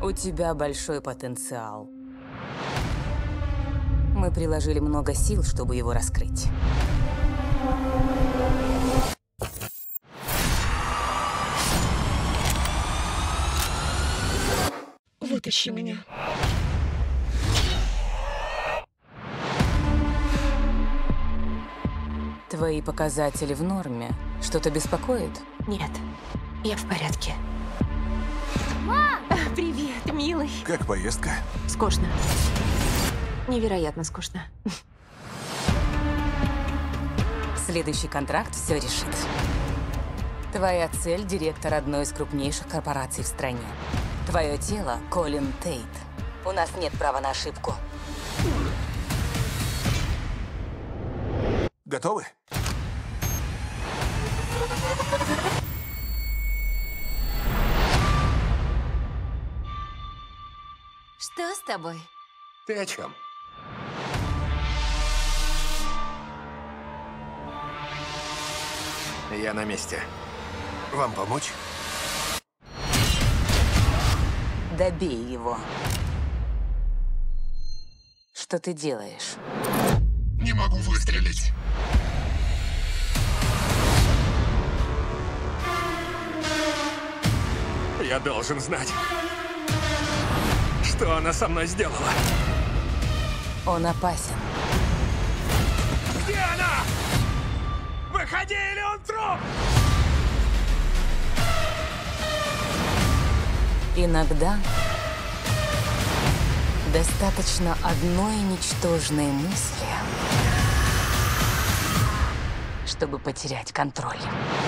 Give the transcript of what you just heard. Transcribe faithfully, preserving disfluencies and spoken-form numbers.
У тебя большой потенциал. Мы приложили много сил, чтобы его раскрыть. Вытащи меня. Твои показатели в норме. Что-то беспокоит? Нет, я в порядке. Мам! Привет, милый. Как поездка? Скучно. Невероятно скучно. Следующий контракт все решит. Твоя цель — директор одной из крупнейших корпораций в стране. Твое тело — Колин Тейт. У нас нет права на ошибку. Готовы? Что с тобой? Ты о чем? Я на месте. Вам помочь? Добей его. Что ты делаешь? Не могу выстрелить. Я должен знать, что она со мной сделала. Он опасен. Где она? Выходи, или он труп! Иногда достаточно одной ничтожной мысли, чтобы потерять контроль.